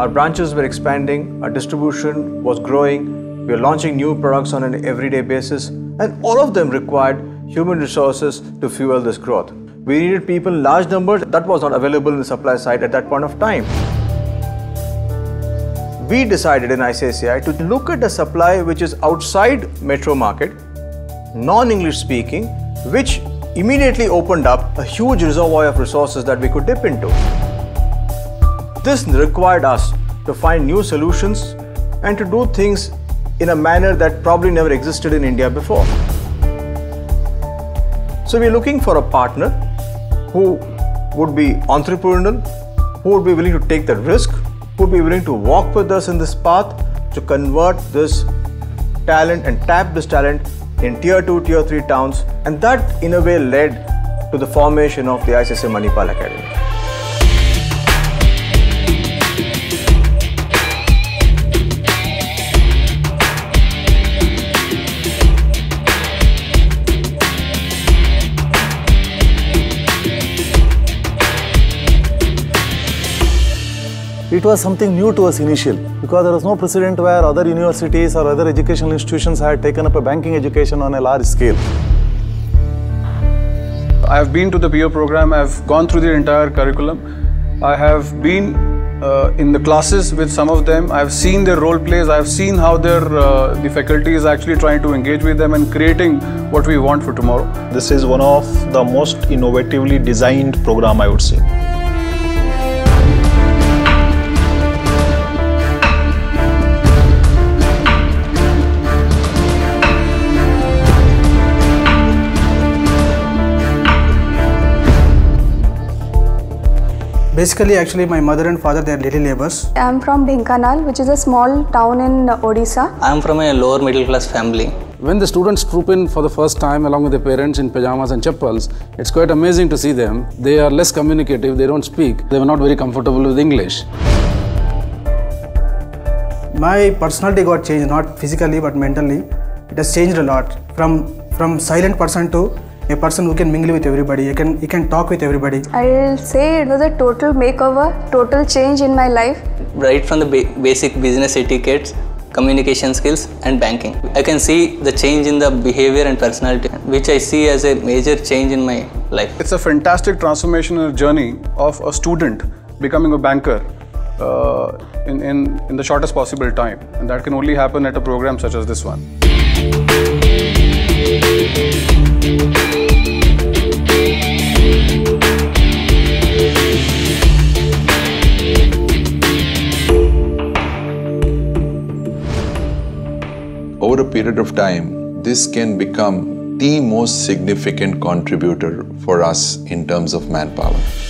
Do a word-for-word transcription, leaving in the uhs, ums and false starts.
Our branches were expanding, our distribution was growing, we were launching new products on an everyday basis, and all of them required human resources to fuel this growth. We needed people in large numbers that was not available in the supply side at that point of time. We decided in I C I C I to look at the supply which is outside metro market, non-English speaking, which immediately opened up a huge reservoir of resources that we could dip into. This required us to find new solutions and to do things in a manner that probably never existed in India before. So we're looking for a partner who would be entrepreneurial, who would be willing to take the risk, who would be willing to walk with us in this path to convert this talent and tap this talent in tier two, tier three towns, and that in a way led to the formation of the I C I C I Manipal Academy. It was something new to us initially because there was no precedent where other universities or other educational institutions had taken up a banking education on a large scale. I have been to the P O program, I have gone through the entire curriculum. I have been uh, in the classes with some of them. I have seen their role plays, I have seen how their, uh, the faculty is actually trying to engage with them and creating what we want for tomorrow. This is one of the most innovatively designed program, I would say. Basically, actually, my mother and father, they are daily laborers. I am from Dhenkanal, which is a small town in Odisha. I am from a lower middle class family. When the students troop in for the first time along with their parents in pajamas and chappals, it's quite amazing to see them. They are less communicative, they don't speak, they were not very comfortable with English. My personality got changed, not physically but mentally. It has changed a lot. From, from silent person to a person who can mingle with everybody, he can, he can talk with everybody. I'll say it was a total makeover, total change in my life. Right from the ba basic business etiquettes, communication skills and banking. I can see the change in the behavior and personality, which I see as a major change in my life. It's a fantastic transformational journey of a student becoming a banker uh, in, in, in the shortest possible time. And that can only happen at a program such as this one. Over a period of time, this can become the most significant contributor for us in terms of manpower.